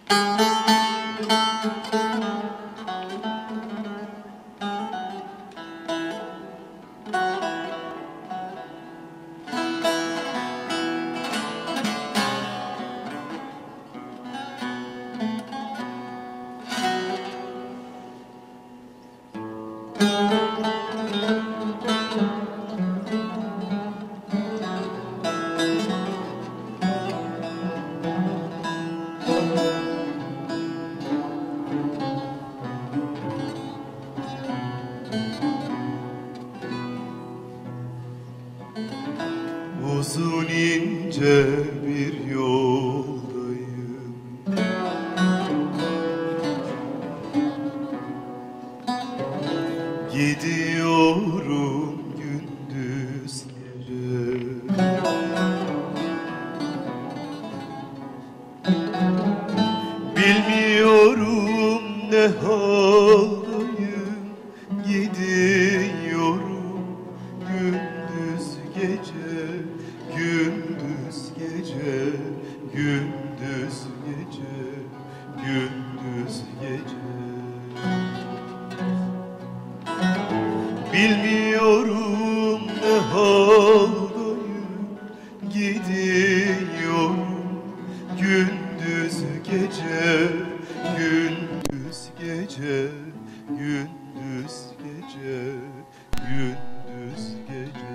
Uzun ince bir yoldayım, gidiyorum gündüz gece. Bilmiyorum ne haldayım, gidiyorum gündüz gece. Gündüz gece, gündüz gece, gündüz gece. Bilmiyorum ne haldayım, gidiyorum gündüz gece, gündüz gece, gündüz gece, gündüz gece.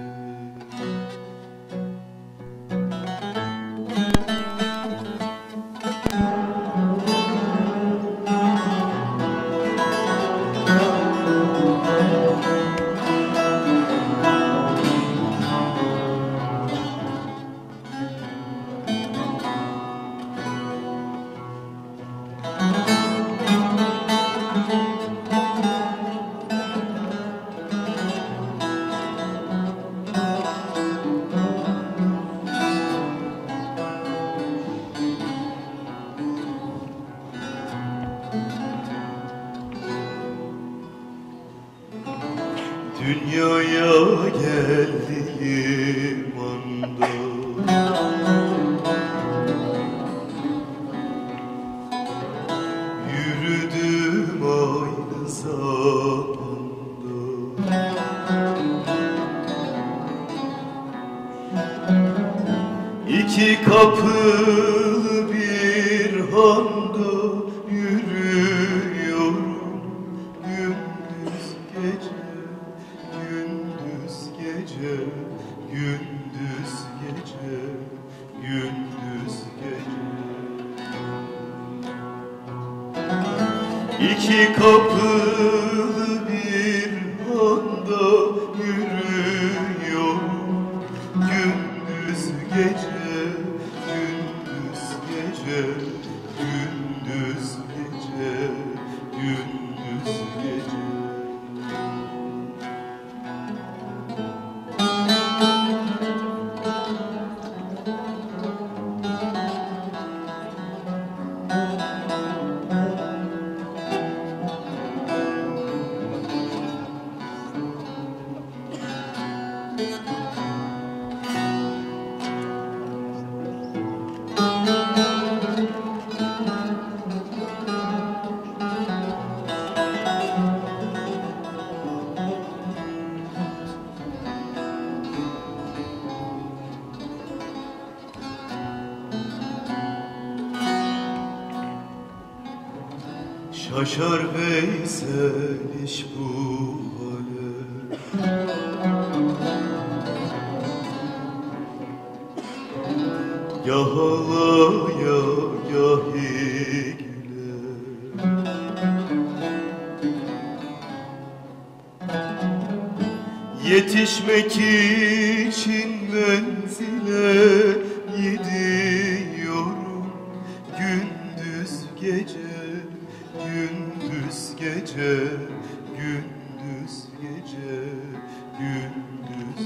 Dünyaya geldiğim anda yürüdüm aynı zamanda. İki kapılı bir handa yürüyorum gündüz gece. Gündüz gece, gündüz gece, gündüz gece. İki kapılı bir handa yürüyorum gündüz gece, gündüz gece, gündüz gece, gündüz gece. Şaşar Veysel iş bu hale, gah ağlaya gah güle. Yetişmek için menzile gidiyorum gündüz gece. Gündüz gece, gündüz gece, gündüz